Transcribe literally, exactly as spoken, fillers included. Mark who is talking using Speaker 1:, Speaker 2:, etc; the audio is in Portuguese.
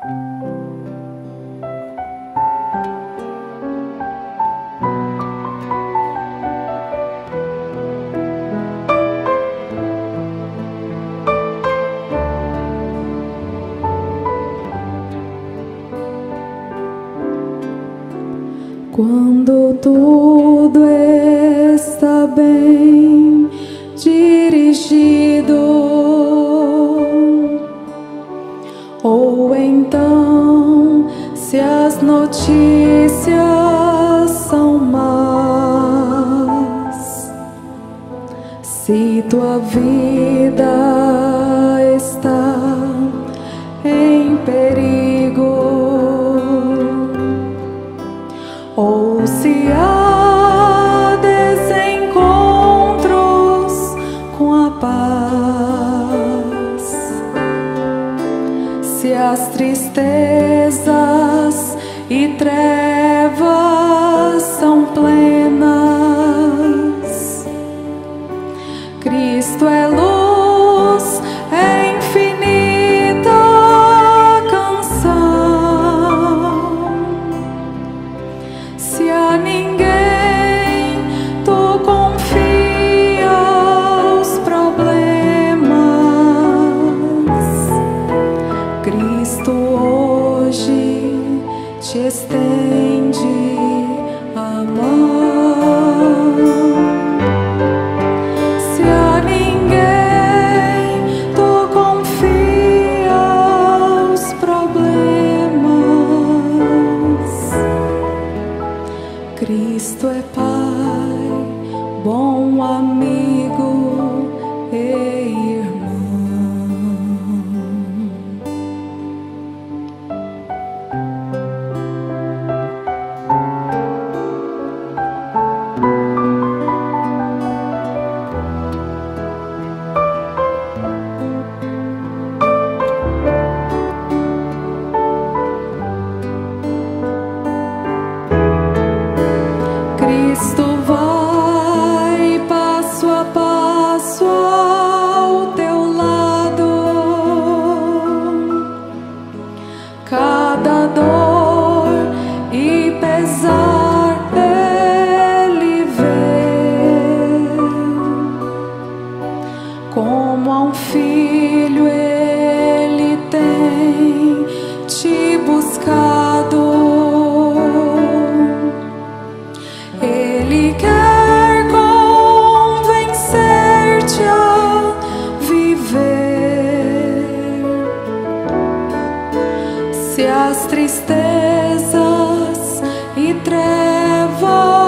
Speaker 1: Quando tudo está bem dirigido, ou então se as notícias são más, se tua vida está em perigo, ou se há desencontros com a paz, se as tristezas e trevas são plenas, Cristo é luz, é infinita canção. Se a ninguém tu confia os problemas, Cristo hoje te estende a mão. Se a ninguém tu confia os problemas, Cristo é Pai, bom amigo e irmão. Cristo vai passo a passo ao teu lado, cada dor e pesar Ele vê, como a um filho Ele tem te buscado. Ele quer convencer-te a viver. Se as tristezas e trevas